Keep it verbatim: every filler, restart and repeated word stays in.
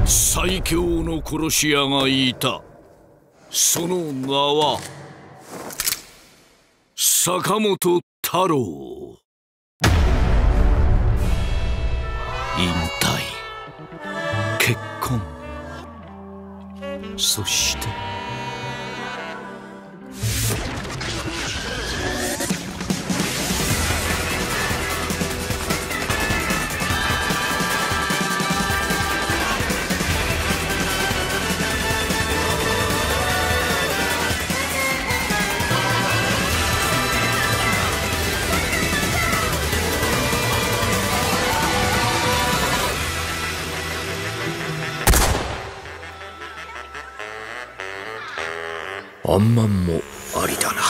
最強の殺し屋がいた。その名は坂本太郎。引退、結婚、そしてあんまんもありだな。